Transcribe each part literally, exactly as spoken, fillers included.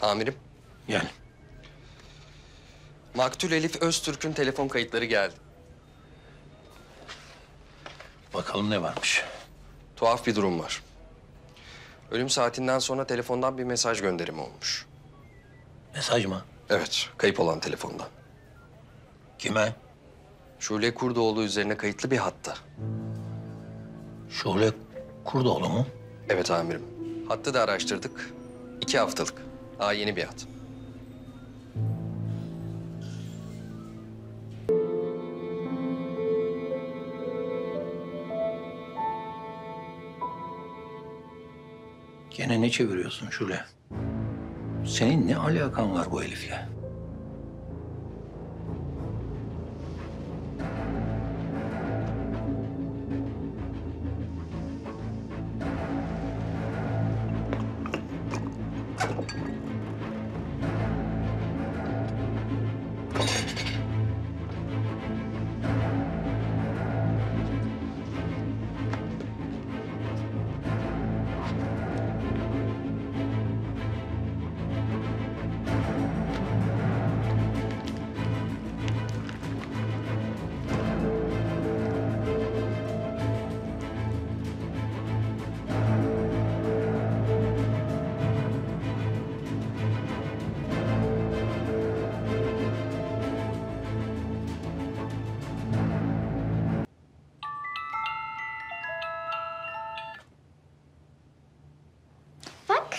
Amirim, Gel. Maktul Elif Öztürk'ün telefon kayıtları geldi. Bakalım ne varmış. Tuhaf bir durum var. Ölüm saatinden sonra telefondan bir mesaj gönderimi olmuş. Mesaj mı? Evet, kayıp olan telefondan. Kime? Şule Kurdoğlu üzerine kayıtlı bir hatta. Şule Kurdoğlu mu? Evet amirim. Hattı da araştırdık. İki haftalık. Daha yeni bir hat. Gene ne çeviriyorsun Şule? Senin ne alakan var bu Elif'le? Bak.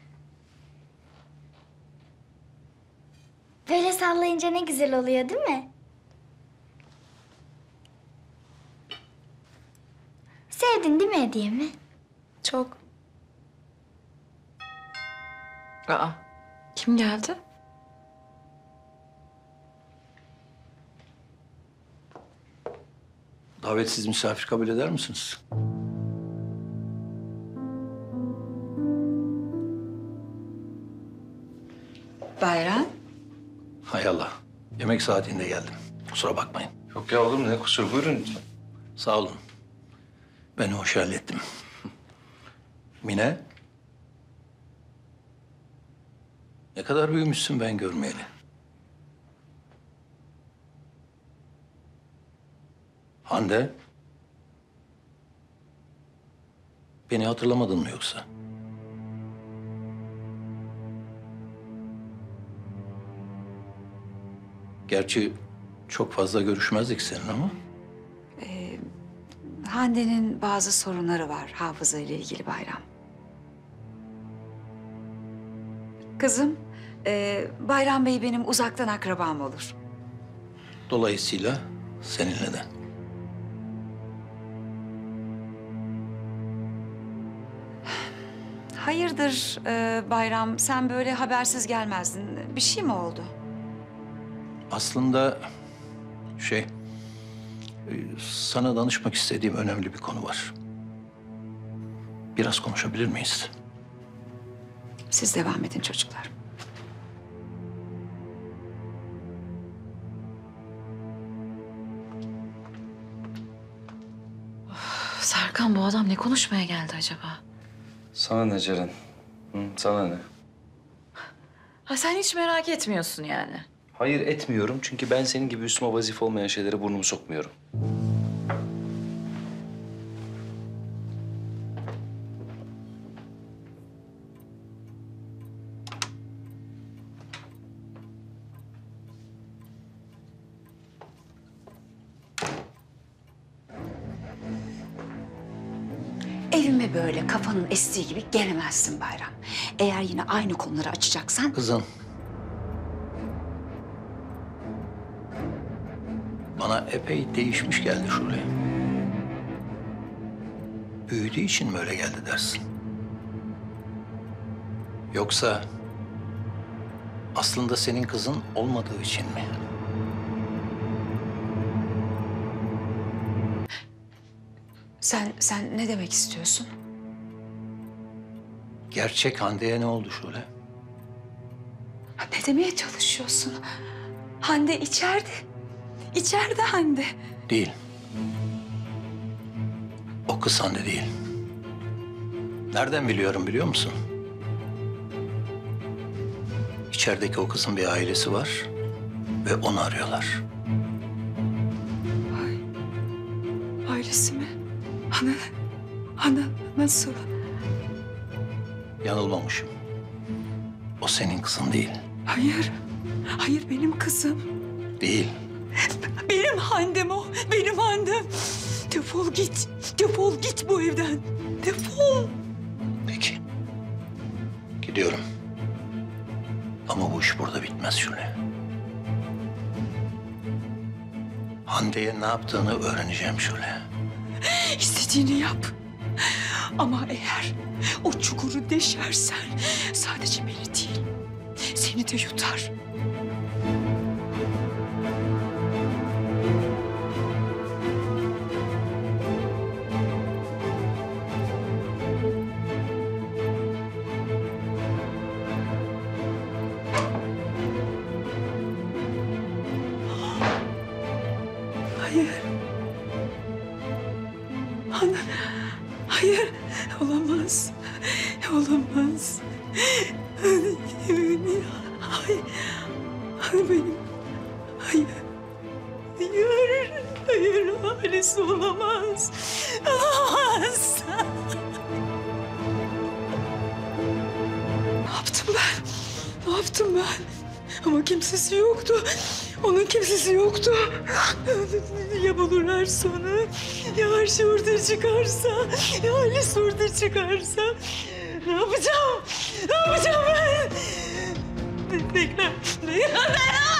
Böyle sallayınca ne güzel oluyor değil mi? Sevdin değil mi hediyemi? Çok. Aa, kim geldi? Davetsiz misafir kabul eder misiniz? Bayram. Hay Allah. Yemek saatinde geldim. Kusura bakmayın. Yok ya oğlum ne kusur buyurun lütfen. Sağ olun. Ben hoş hallettim. Mine. Ne kadar büyümüşsün ben görmeyeli. Hande. Beni hatırlamadın mı yoksa? Gerçi çok fazla görüşmezdik senin ama. Hande'nin bazı sorunları var hafıza ile ilgili Bayram. Kızım, e, Bayram Bey benim uzaktan akrabam olur. Dolayısıyla seninle de. Hayırdır e, Bayram, sen böyle habersiz gelmezdin. Bir şey mi oldu? Aslında şey, e, sana danışmak istediğim önemli bir konu var. Biraz konuşabilir miyiz? Siz devam edin çocuklar. Serkan, bu adam ne konuşmaya geldi acaba? Sana ne Ceren? Hı, sana ne? Ha, sen hiç merak etmiyorsun yani. Hayır etmiyorum çünkü ben senin gibi üstüme vazife olmayan şeylere burnumu sokmuyorum. Evime böyle kafanın estiği gibi gelemezsin Bayram. Eğer yine aynı konuları açacaksan... Kızım. Bana epey değişmiş geldi Şule. Büyüdüğü için mi öyle geldi dersin? Yoksa aslında senin kızın olmadığı için mi? Sen, sen ne demek istiyorsun? Gerçek Hande'ye ne oldu Şule? Ha, ne demeye çalışıyorsun? Hande içeride. İçeride Hande. Değil. O kız Hande değil. Nereden biliyorum biliyor musun? İçerideki o kızın bir ailesi var ve onu arıyorlar. Ailesi mi? Ana, ana nasıl? Yanılmamışım. O senin kızın değil. Hayır, hayır benim kızım. Değil. Benim Hande'm o, benim Hande'm. Defol git, defol git bu evden. Defol. Peki. Gidiyorum. Ama bu iş burada bitmez Şule. Hande'ye ne yaptığını öğreneceğim Şule. İstediğini yap. Ama eğer o çukuru deşersen sadece beni değil, seni de yutar. Hayır. Ana, hayır. Olamaz. Olamaz. Hayır. Hayır. Hayır benim. Hayır. Hayır. Hayır. Ailesi olamaz. Olamaz. Ne yaptım ben? Ne yaptım ben? Ama kimsesi yoktu. Onun kimsesi yoktu. Ya bulurlar sonu. Ya Ayşe ortaya çıkarsa. Ya Alice ortaya çıkarsa. Ne yapacağım? Ne yapacağım ben? Bekle. Bekle.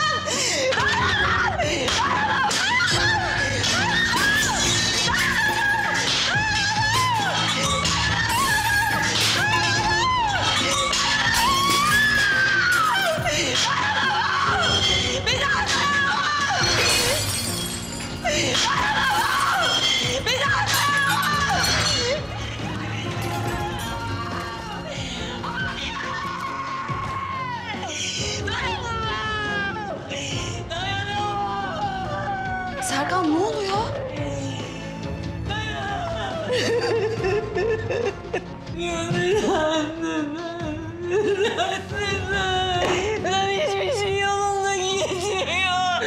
Serkan ne oluyor? Ben hiçbir şey yolunda gitmiyor.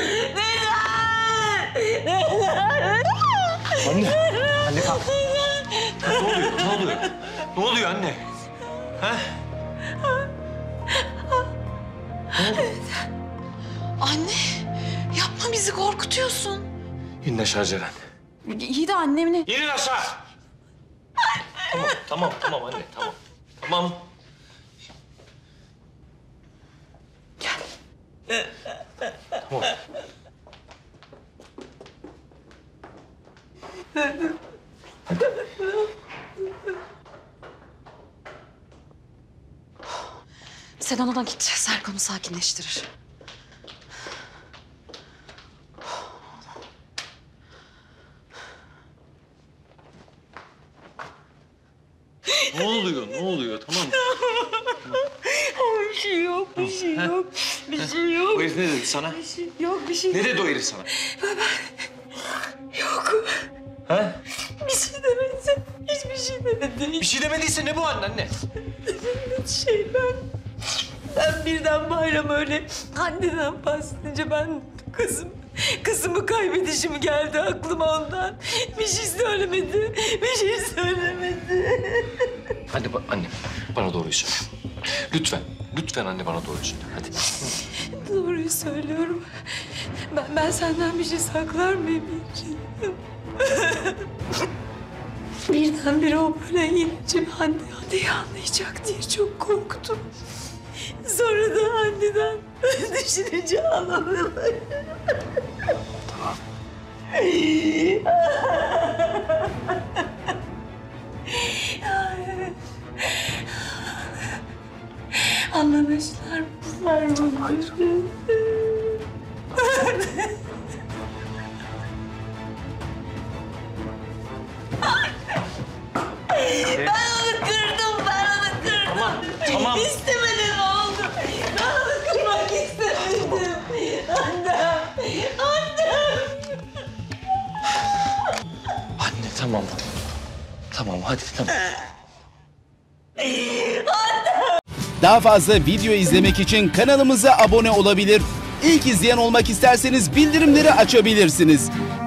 Anne, anne kalk. Ne oluyor, ne oluyor? Ne oluyor anne? Ha? Anne yapma bizi korkutuyorsun. İn aşağı Ceren. İyi de annemle... İnin aşağı! Tamam, tamam, tamam anne, tamam. Tamam. Tamam. Sen odadan git. Serkan'ı sakinleştirir. Ne oluyor, ne oluyor? Tamam. Bir şey yok, bir şey yok. Bir şey yok. O herif ne dedi sana? Bir şey yok, bir şey Ne dedi o herif sana? yok. Ha? Bir şey demedi. Hiçbir şey demedi. Bir şey demediyse ne bu anne anne? Şey ben... Ben birden bayram öyle anneden bahsedince ben kızım... Kızımı kaybedişim geldi aklıma ondan. Bir şey söylemedi, bir şey söylemedi. Anne, ba- anne bana doğruyu söyle. Lütfen, lütfen anne bana doğruyu söyle. Hadi. Doğruyu söylüyorum. Ben, ben senden bir şey saklar mıyım hiç? Birdenbire o böyle gelince anne Hande'yi anlayacak diye çok korktum. Sonra da anneden düşününce ağladım. Tamam. Anlamışlar mı? Hayır. Ben onu kırdım, ben onu kırdım. Tamam, tamam. İstemeden oldu. Ben onu kırmak istemedim. Annem, annem. Anne tamam. Tamam hadi tamam. Daha fazla video izlemek için kanalımıza abone olabilir. İlk izleyen olmak isterseniz bildirimleri açabilirsiniz.